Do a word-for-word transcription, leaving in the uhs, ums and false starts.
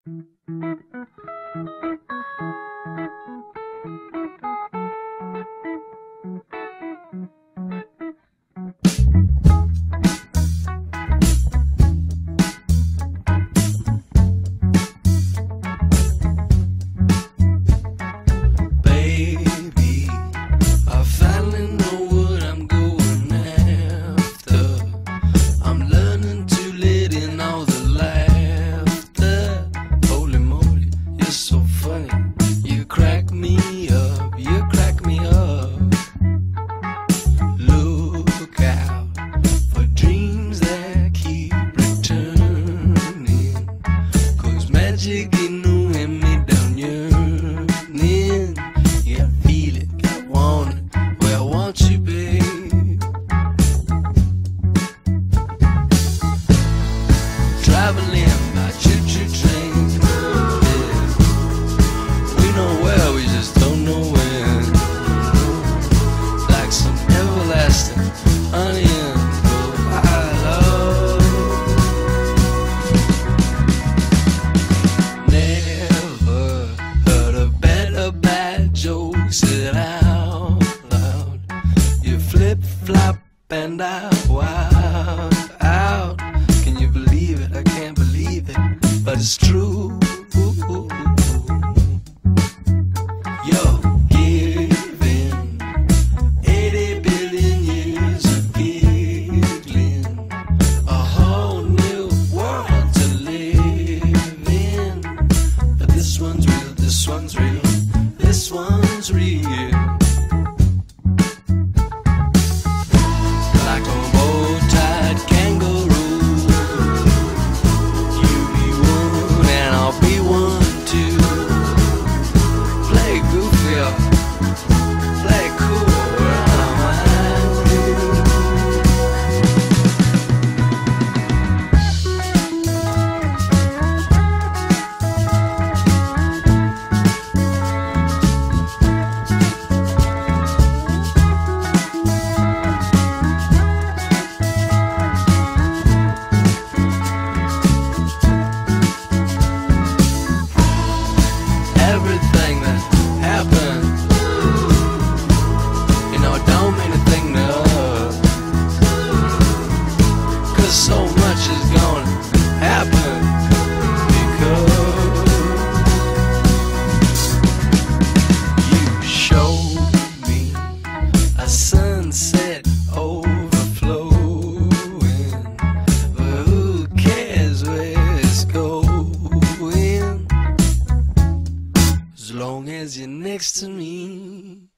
Flop and out, wow, out. Can you believe it? I can't believe it, but it's true. You're giving eighty billion years of giggling, a whole new world to live in. But this one's real, this one's real, this one's real. So much is gonna happen because you showed me a sunset overflowing, but who cares where it's going, as long as you're next to me.